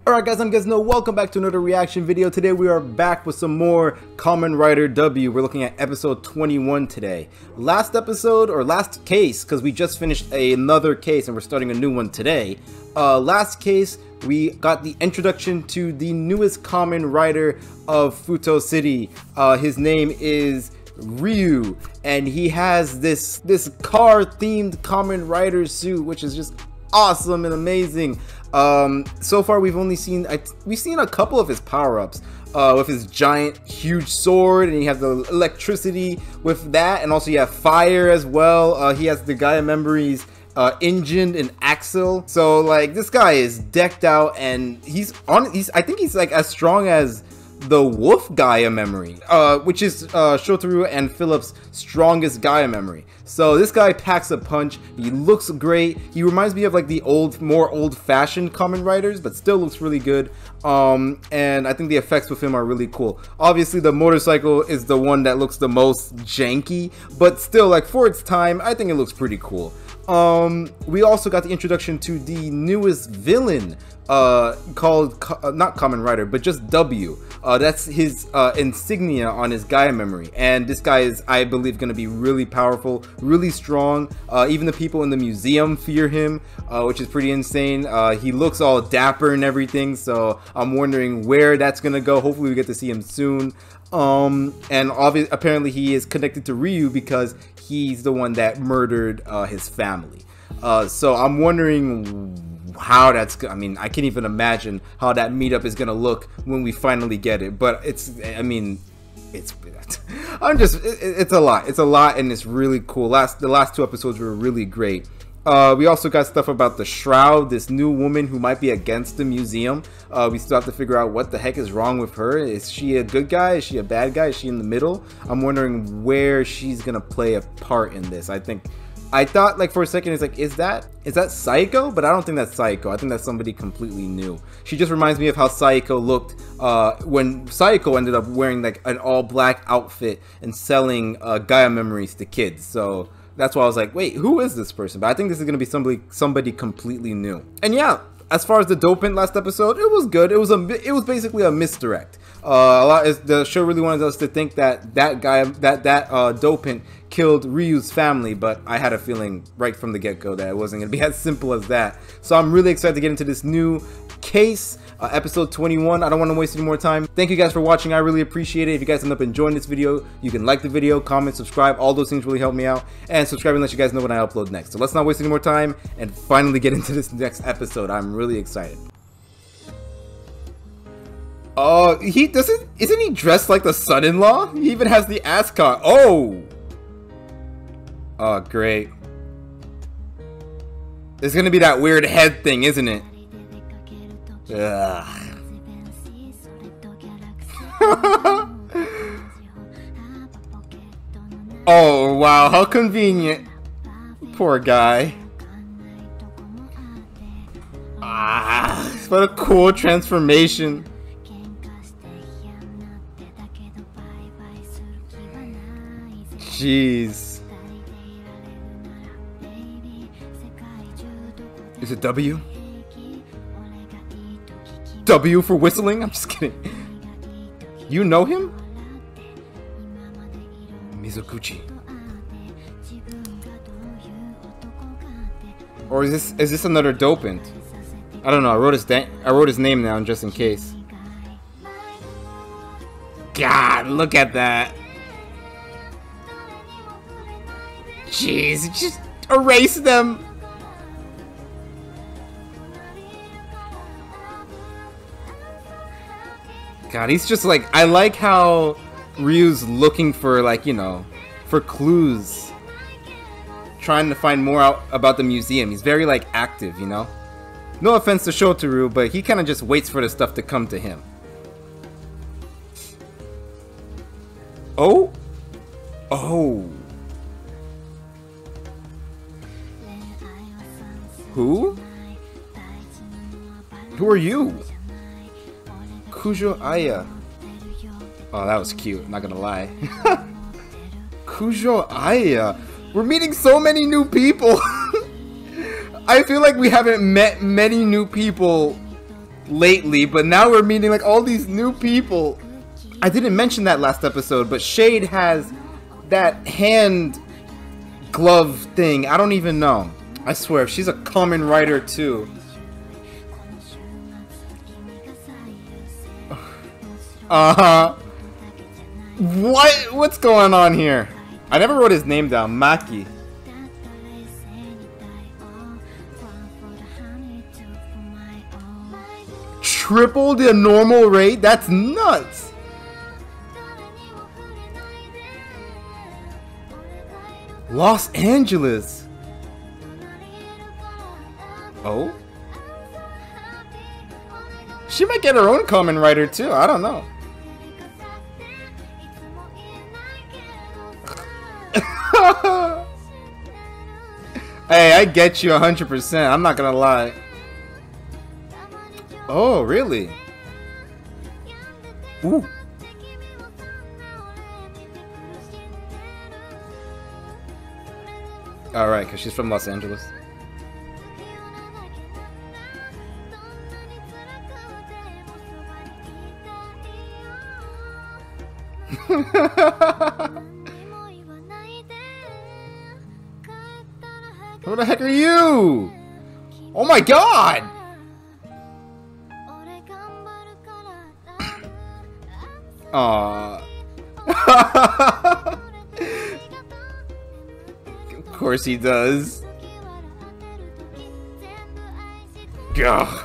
Alright guys, I'm Gizno. Welcome back to another reaction video. Today we are back with some more Kamen Rider W. We're looking at episode 21 today. Last episode, or last case, because we just finished another case and we're starting a new one today. Last case, we got the introduction to the newest Kamen Rider of Futo City. His name is Ryu, and he has this car-themed Kamen Rider suit, which is just awesome and amazing. So far we've only seen we've seen a couple of his power-ups with his giant huge sword, and he has the electricity with that, and also you have fire as well. He has the Gaia Memories engine and axle, so like this guy is decked out, and I think he's like as strong as the Wolf Gaia Memory, which is Shotaro and Philip's strongest Gaia Memory. So this guy packs a punch. He looks great. He reminds me of like the more old-fashioned Kamen Riders, but still looks really good. And I think the effects with him are really cool. Obviously the motorcycle is the one that looks the most janky, but still, like, for its time, I think it looks pretty cool. We also got the introduction to the newest villain, called not Kamen Rider, but just W. That's his insignia on his Gaia Memory, and this guy is, I believe, going to be really powerful, really strong. Even the people in the museum fear him, which is pretty insane. He looks all dapper and everything, so I'm wondering where that's going to go. Hopefully we get to see him soon. And apparently he is connected to Ryu because he's the one that murdered his family. So I'm wondering how that's, I mean, I can't even imagine how that meetup is gonna look when we finally get it, but it's a lot, and it's really cool. The last two episodes were really great. We also got stuff about the Shroud, this new woman who might be against the museum. We still have to figure out what the heck is wrong with her. Is she a good guy? Is she a bad guy? Is she in the middle? I'm wondering where she's gonna play a part in this. I thought, like, for a second, it's like, is that Saiko? But I don't think that's Saiko. I think that's somebody completely new. She just reminds me of how Saiko looked when Saiko ended up wearing like an all-black outfit and selling Gaia Memories to kids. So that's why I was like, wait, who is this person? But I think this is gonna be somebody completely new. And yeah, as far as the dopant last episode, it was good. It was basically a misdirect. The show really wanted us to think that dopant killed Ryu's family, but I had a feeling right from the get-go that it wasn't gonna be as simple as that. So I'm really excited to get into this new case, episode 21. I don't want to waste any more time. Thank you guys for watching. I really appreciate it. If you guys end up enjoying this video, you can like the video, comment, subscribe. All those things really help me out, and subscribing lets you guys know when I upload next. So let's not waste any more time and finally get into this next episode. I'm really excited. Isn't he dressed like the son-in-law? He even has the ascot. Oh, great. It's gonna be that weird head thing, isn't it? Ugh. Oh wow, how convenient. Poor guy. What a cool transformation. Jeez. Is it W? W for whistling? I'm just kidding. You know him? Mizoguchi. Or is this another dopant? I don't know. I wrote his name down just in case. God, look at that. Jeez, just erase them. God, he's just like, I like how Ryu's looking for, like, you know, for clues, trying to find more out about the museum. He's very, like, active, you know. No offense to Shotaro, but he kind of just waits for the stuff to come to him. Oh, who are you? Kujou Aya. Oh, that was cute, not gonna lie. Kujou Aya. We're meeting so many new people. I feel like we haven't met many new people lately, but now we're meeting like all these new people. I didn't mention that last episode, but Shade has that hand glove thing. I don't even know. I swear, she's a Kamen Rider too. What's going on here? I never wrote his name down. Maki. Triple the normal rate? That's nuts. Los Angeles. Oh? She might get her own Kamen Rider too. I don't know. Hey, I get you 100%. I'm not gonna lie. Oh, really? Ooh. Alright, because she's from Los Angeles. Who the heck are you? Oh my god! Aww. Of course he does. Ugh.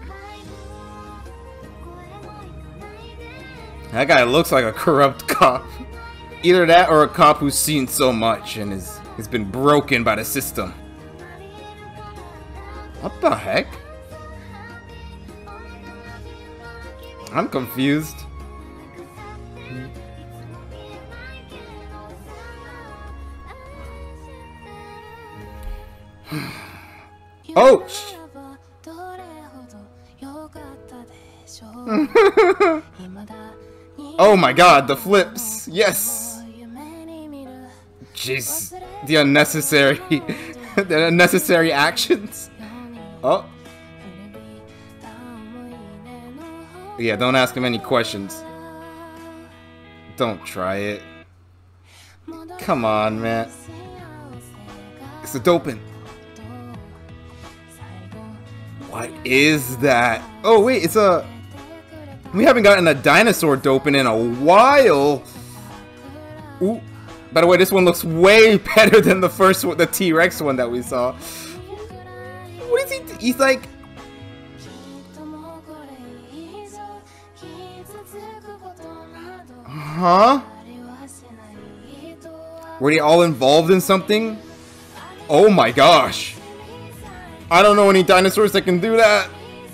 That guy looks like a corrupt cop. Either that or a cop who's seen so much and has been broken by the system. What the heck? I'm confused. Oh! Oh my god, the flips! Yes! Jeez, the unnecessary, the unnecessary actions. Oh. Yeah, don't ask him any questions. Don't try it. Come on, man. It's a doping. What is that? Oh wait, it's a... We haven't gotten a dinosaur doping in a while. Ooh. By the way, this one looks way better than the first one, the T-Rex one that we saw. What is he? He's like... Huh? Were they all involved in something? Oh my gosh. I don't know any dinosaurs that can do that.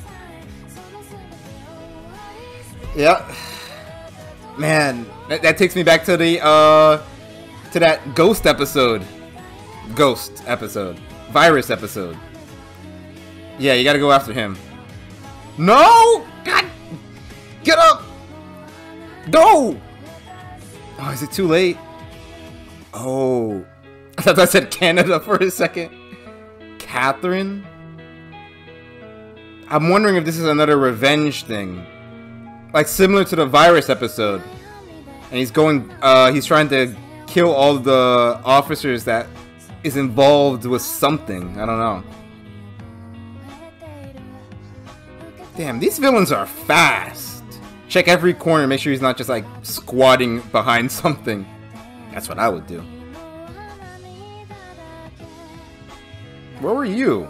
Yeah. Man, that takes me back to the, to that ghost episode. Ghost episode. Virus episode. Yeah, you gotta go after him. No! God! Get up! Go! Oh, is it too late? Oh. I thought I said Canada for a second. Catherine? I'm wondering if this is another revenge thing. Like similar to the virus episode. And he's going, he's trying to kill all the officers that is involved with something. I don't know. Damn, these villains are fast. Check every corner, make sure he's not just like squatting behind something. That's what I would do. Where were you?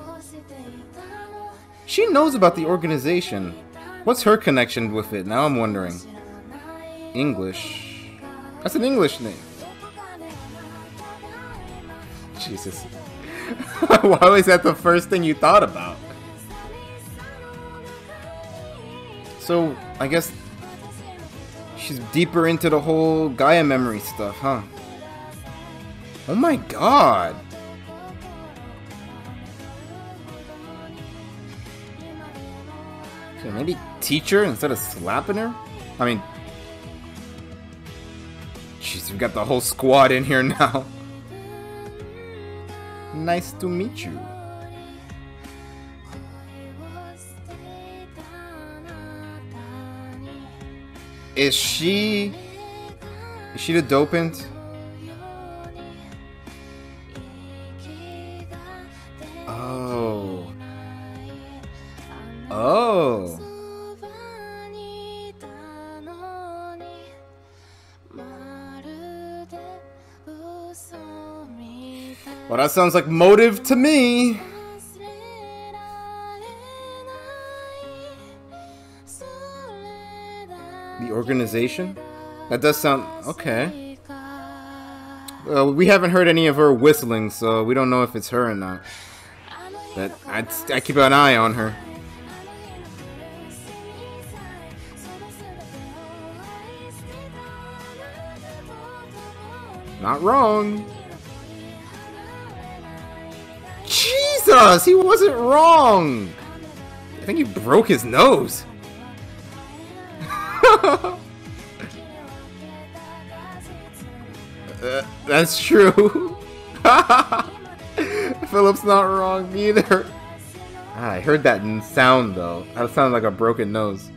She knows about the organization. What's her connection with it? Now I'm wondering. English. That's an English name. Jesus. Why was that the first thing you thought about? So, I guess she's deeper into the whole Gaia memory stuff, huh? Oh my god! So maybe teach her instead of slapping her? I mean... Jeez, we've got the whole squad in here now. Nice to meet you. Is she the dopant? Oh. Oh. Well, that sounds like motive to me. The organization? That does sound okay. We haven't heard any of her whistling, so we don't know if it's her or not. But I keep an eye on her. Not wrong. Jesus, he wasn't wrong. I think he broke his nose. That's true. Philip's not wrong either. I heard that sound though. That sounded like a broken nose.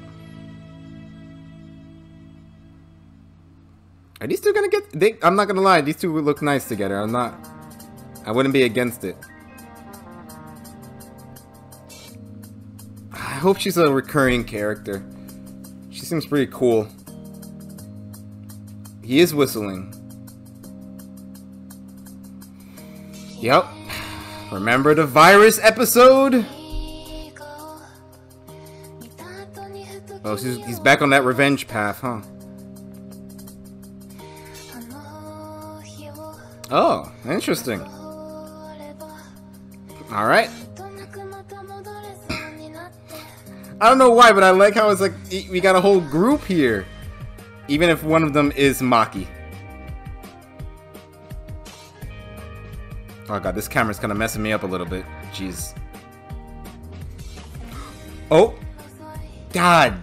Are these two gonna get? I'm not gonna lie. These two would look nice together. I wouldn't be against it. I hope she's a recurring character. She seems pretty cool. He is whistling. Yep. Remember the virus episode? Oh, he's back on that revenge path, huh? Oh, interesting. Alright. I don't know why, but I like how it's like we got a whole group here. Even if one of them is Maki. Oh god, this camera's kind of messing me up a little bit. Jeez. Oh! God!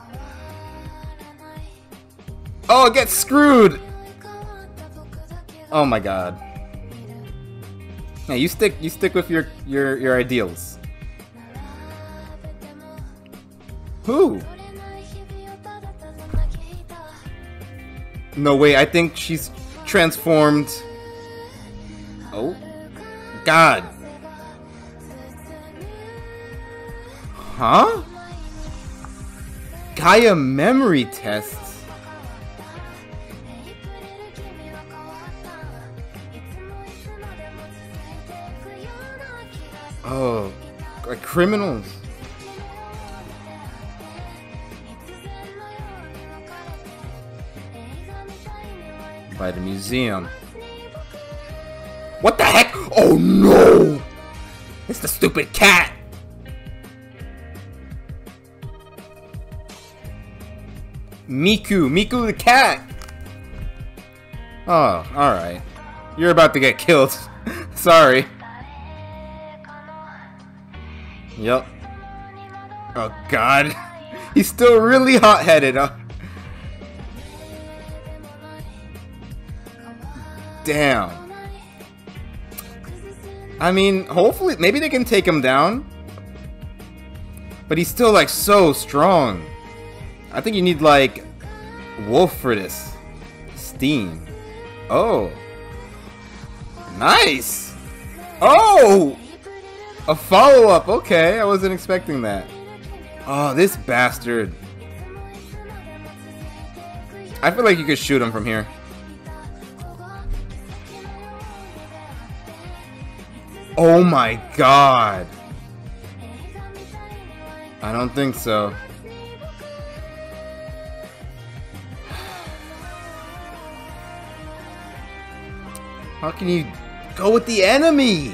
Oh, get screwed! Oh my god. Hey, you stick with your ideals. Who? No way, I think she's transformed. Oh. God. Huh? Gaia memory tests. Oh, like criminals. By the museum. What the heck? Oh no! It's the stupid cat! Miku the cat! Oh, alright. You're about to get killed. Sorry. Yep. Oh god. He's still really hot-headed, huh? Damn. I mean, hopefully, maybe they can take him down. But he's still, like, so strong. I think you need, like, Wolf for this. Steam. Oh. Nice! Oh! A follow-up. Okay, I wasn't expecting that. Oh, this bastard. I feel like you could shoot him from here. Oh my god. I don't think so. How can you go with the enemy?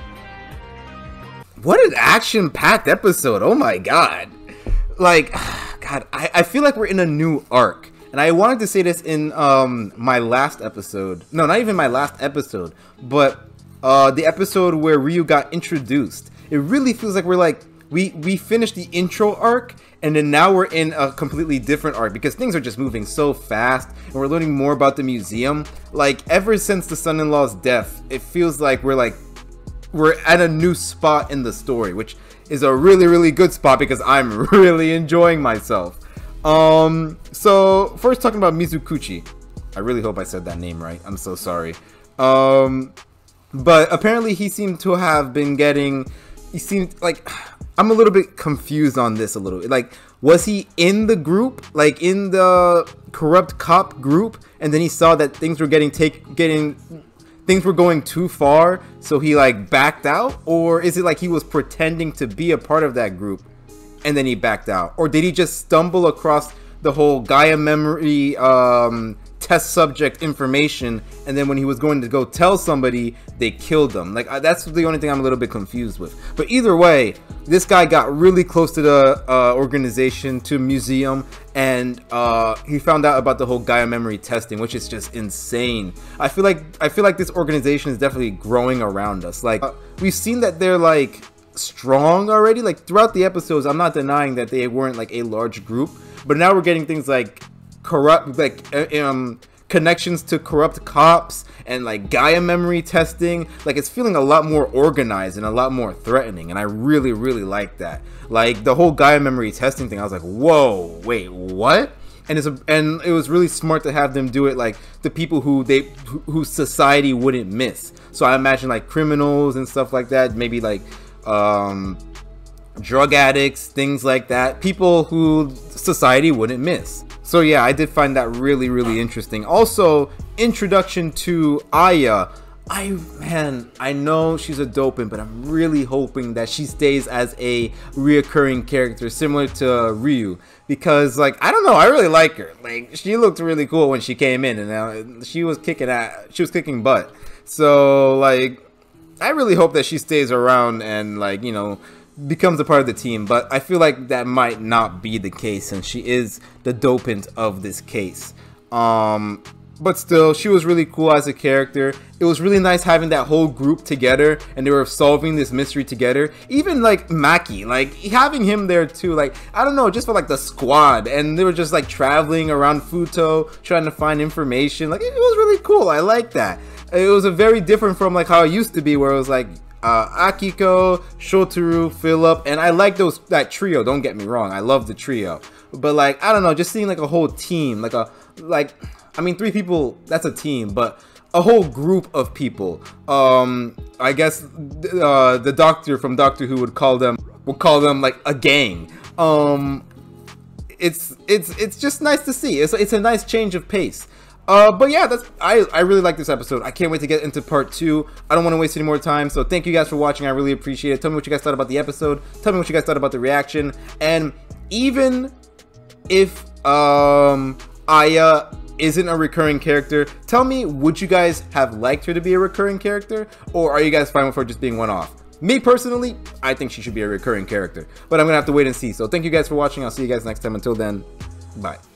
What an action-packed episode. Oh my god. Like, god, I feel like we're in a new arc. And I wanted to say this in my last episode. No, not even my last episode. But the episode where Ryu got introduced. It really feels like we're like, we finished the intro arc, and then now we're in a completely different arc because things are just moving so fast, and we're learning more about the museum. Like, ever since the son-in-law's death, it feels like we're at a new spot in the story, which is a really, really good spot because I'm really enjoying myself. So first talking about Mizukuchi. I really hope I said that name right. I'm so sorry. But apparently he seemed to have been getting, he seemed like, I'm a little bit confused on this a little. Like, was he in the group, like in the corrupt cop group, and then he saw that things were things were going too far, so he like backed out? Or is it like he was pretending to be a part of that group and then he backed out? Or did he just stumble across the whole Gaia memory test subject information, and then when he was going to go tell somebody, they killed him? Like, that's the only thing I'm a little bit confused with. But either way, this guy got really close to the organization, to museum, and he found out about the whole Gaia memory testing, which is just insane. I feel like this organization is definitely growing around us. Like, we've seen that they're like strong already. Like throughout the episodes, I'm not denying that they weren't like a large group, but now we're getting things like corrupt, like connections to corrupt cops and like Gaia memory testing. Like, it's feeling a lot more organized and a lot more threatening, and I really like that. Like the whole Gaia memory testing thing, I was like, whoa, wait, what? And it was really smart to have them do it like the people who society wouldn't miss. So I imagine like criminals and stuff like that, maybe like drug addicts, things like that, people who society wouldn't miss. So yeah, I did find that really interesting. Also, introduction to Aya. I know she's a dopin, but I'm really hoping that she stays as a reoccurring character similar to Ryu, because like, I don't know, I really like her. Like, she looked really cool when she came in, and she was kicking butt. So like, I really hope that she stays around and like, you know, becomes a part of the team. But I feel like that might not be the case, since she is the dopant of this case. But still, she was really cool as a character. It was really nice having that whole group together, and they were solving this mystery together. Even like Maki, like having him there too, like, I don't know, just for like the squad, and they were just like traveling around Futo trying to find information. Like, it was really cool. I like that. It was a very different from like how it used to be, where it was like Akiko, Shotaro, Philip, and I like that trio, don't get me wrong, I love the trio. But like, I don't know, just seeing like a whole team, I mean, 3 people, that's a team, but a whole group of people. I guess the doctor from Doctor Who would call them like a gang. It's just nice to see. It's a nice change of pace. But yeah, I really like this episode. I can't wait to get into part 2. I don't want to waste any more time, so thank you guys for watching. I really appreciate it. Tell me what you guys thought about the episode. Tell me what you guys thought about the reaction. And even if Aya isn't a recurring character, tell me, would you guys have liked her to be a recurring character, or are you guys fine with her just being one-off? Me personally, I think she should be a recurring character, but I'm gonna have to wait and see. So thank you guys for watching. I'll see you guys next time. Until then, bye.